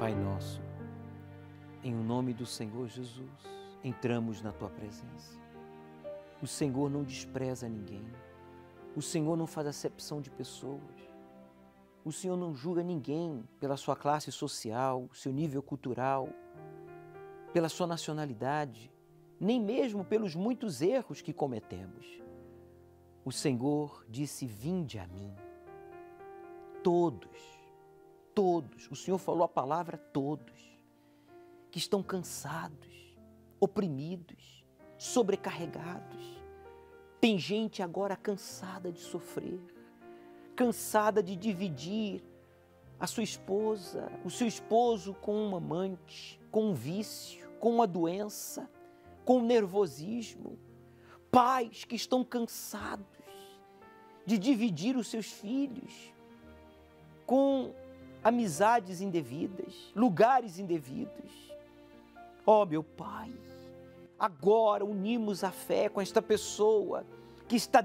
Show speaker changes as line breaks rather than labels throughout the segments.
Pai nosso, em o nome do Senhor Jesus, entramos na Tua presença. O Senhor não despreza ninguém. O Senhor não faz acepção de pessoas. O Senhor não julga ninguém pela sua classe social, seu nível cultural, pela sua nacionalidade, nem mesmo pelos muitos erros que cometemos. O Senhor disse: vinde a mim. Todos, o Senhor falou a palavra todos, que estão cansados, oprimidos, sobrecarregados. Tem gente agora cansada de sofrer, cansada de dividir a sua esposa, o seu esposo com um amante, com um vício, com uma doença, com um nervosismo. Pais que estão cansados de dividir os seus filhos com amizades indevidas, lugares indevidos. Ó, meu Pai, agora unimos a fé com esta pessoa que está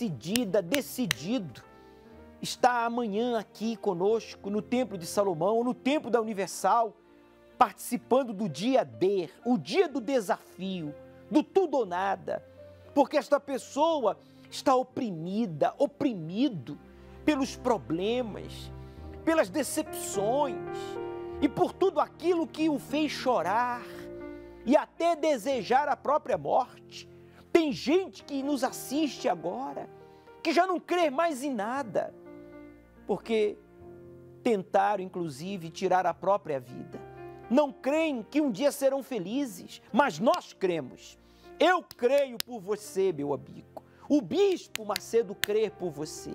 decidido, está amanhã aqui conosco no Templo de Salomão, no Templo da Universal, participando do dia D, o dia do desafio, do tudo ou nada, porque esta pessoa está oprimida, oprimido pelos problemas, pelas decepções e por tudo aquilo que o fez chorar e até desejar a própria morte. Tem gente que nos assiste agora que já não crê mais em nada, porque tentaram inclusive tirar a própria vida. Não creem que um dia serão felizes, mas nós cremos. Eu creio por você, meu amigo. O bispo Macedo crê por você.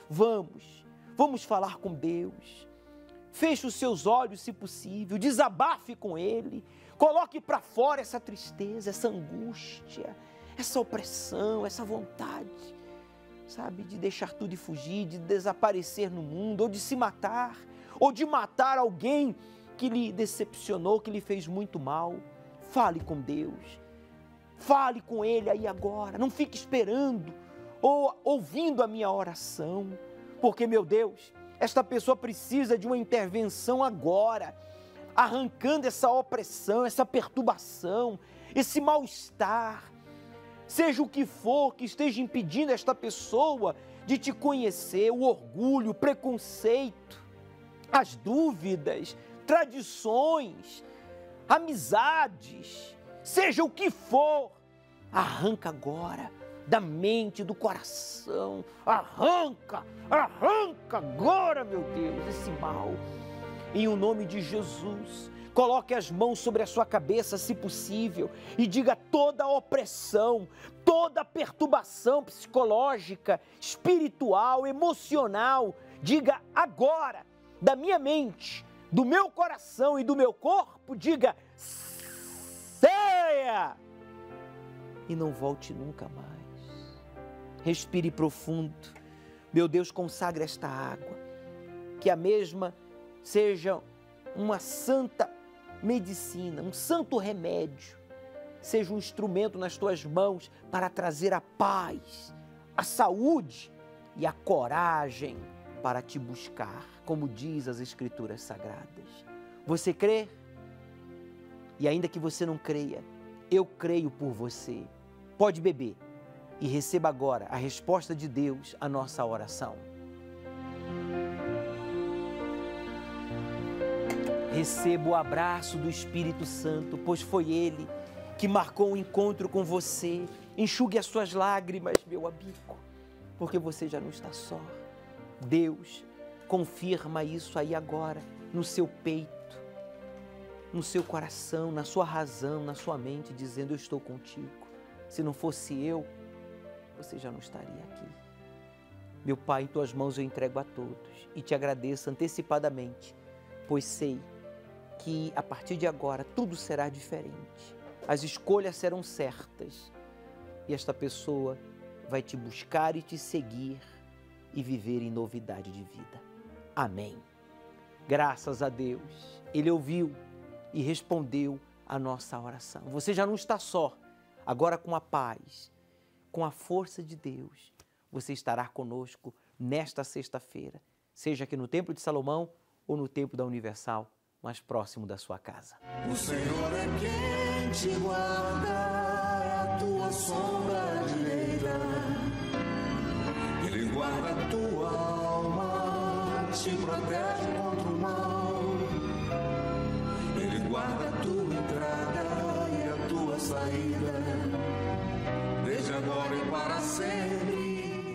Vamos falar com Deus. Feche os seus olhos, se possível, desabafe com Ele, coloque para fora essa tristeza, essa angústia, essa opressão, essa vontade, sabe, de deixar tudo e fugir, de desaparecer no mundo, ou de se matar, ou de matar alguém que lhe decepcionou, que lhe fez muito mal. Fale com Deus, fale com Ele aí agora, não fique esperando ou ouvindo a minha oração, porque, meu Deus, esta pessoa precisa de uma intervenção agora, arrancando essa opressão, essa perturbação, esse mal-estar, seja o que for que esteja impedindo esta pessoa de te conhecer, o orgulho, o preconceito, as dúvidas, tradições, amizades, seja o que for, arranca agora da mente, do coração, arranca agora, meu Deus, esse mal, em o nome de Jesus. Coloque as mãos sobre a sua cabeça, se possível, e diga: toda opressão, toda perturbação psicológica, espiritual, emocional, diga agora, da minha mente, do meu coração e do meu corpo, diga: saia! E não volte nunca mais. Respire profundo. Meu Deus, consagre esta água, que a mesma seja uma santa medicina, um santo remédio, seja um instrumento nas tuas mãos para trazer a paz, a saúde e a coragem para te buscar, como diz as Escrituras Sagradas. Você crê? E ainda que você não creia, eu creio por você. Pode beber e receba agora a resposta de Deus à nossa oração. Receba o abraço do Espírito Santo, pois foi Ele que marcou o encontro com você. Enxugue as suas lágrimas, meu amigo, porque você já não está só. Deus confirma isso aí agora, no seu peito, no seu coração, na sua razão, na sua mente, dizendo: eu estou contigo. Se não fosse eu, você já não estaria aqui. Meu Pai, em tuas mãos eu entrego a todos e te agradeço antecipadamente, pois sei que a partir de agora tudo será diferente. As escolhas serão certas e esta pessoa vai te buscar e te seguir e viver em novidade de vida. Amém. Graças a Deus, Ele ouviu e respondeu a nossa oração. Você já não está só, agora com a paz, com a força de Deus, você estará conosco nesta sexta-feira, seja aqui no Templo de Salomão ou no Templo da Universal, mais próximo da sua casa.
O Senhor é quem te guarda, é a tua sombra direita. Ele guarda a tua alma, te protege contra o mal. Ele guarda a tua entrada e a tua saída, desde agora e para sempre.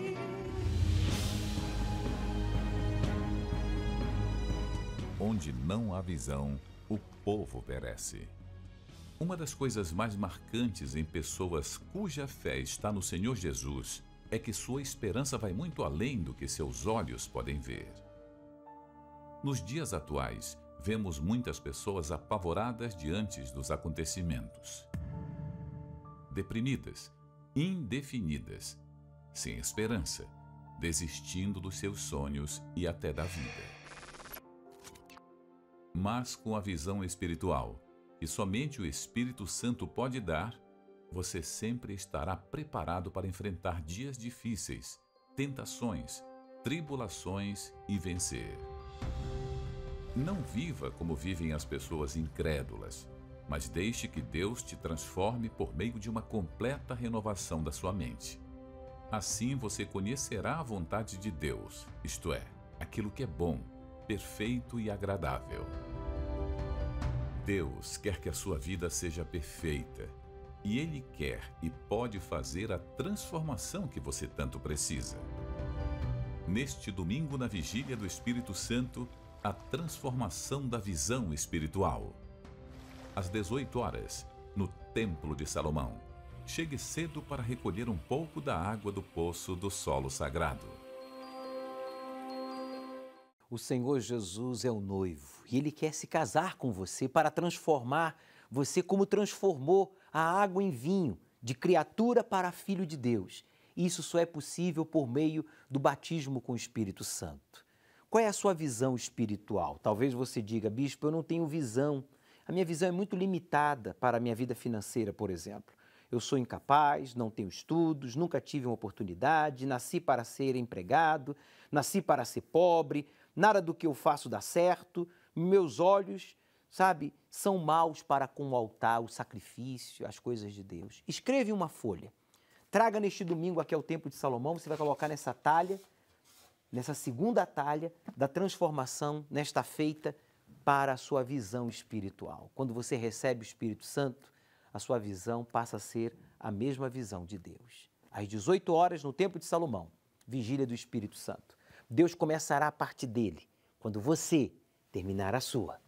Onde não há visão, o povo perece. Uma das coisas mais marcantes em pessoas cuja fé está no Senhor Jesus é que sua esperança vai muito além do que seus olhos podem ver. Nos dias atuais, vemos muitas pessoas apavoradas diante dos acontecimentos. Deprimidas, indefinidas, sem esperança, desistindo dos seus sonhos e até da vida. Mas com a visão espiritual, que somente o Espírito Santo pode dar, você sempre estará preparado para enfrentar dias difíceis, tentações, tribulações e vencer. Não viva como vivem as pessoas incrédulas, mas deixe que Deus te transforme por meio de uma completa renovação da sua mente. Assim você conhecerá a vontade de Deus, isto é, aquilo que é bom, perfeito e agradável. Deus quer que a sua vida seja perfeita, e Ele quer e pode fazer a transformação que você tanto precisa. Neste domingo, na vigília do Espírito Santo, a transformação da visão espiritual. Às 18 horas, no Templo de Salomão. Chegue cedo para recolher um pouco da água do poço do solo sagrado.
O Senhor Jesus é o noivo e Ele quer se casar com você para transformar você como transformou a água em vinho, de criatura para filho de Deus. Isso só é possível por meio do batismo com o Espírito Santo. Qual é a sua visão espiritual? Talvez você diga, bispo, eu não tenho visão. A minha visão é muito limitada para a minha vida financeira, por exemplo. Eu sou incapaz, não tenho estudos, nunca tive uma oportunidade, nasci para ser empregado, nasci para ser pobre, nada do que eu faço dá certo, meus olhos, sabe, são maus para com o altar, o sacrifício, as coisas de Deus. Escreve uma folha, traga neste domingo aqui ao Templo de Salomão, você vai colocar nessa talha, nessa segunda talha da transformação, nesta feita para a sua visão espiritual. Quando você recebe o Espírito Santo, a sua visão passa a ser a mesma visão de Deus. Às 18 horas, no Templo de Salomão, vigília do Espírito Santo. Deus começará a parte dele, quando você terminar a sua.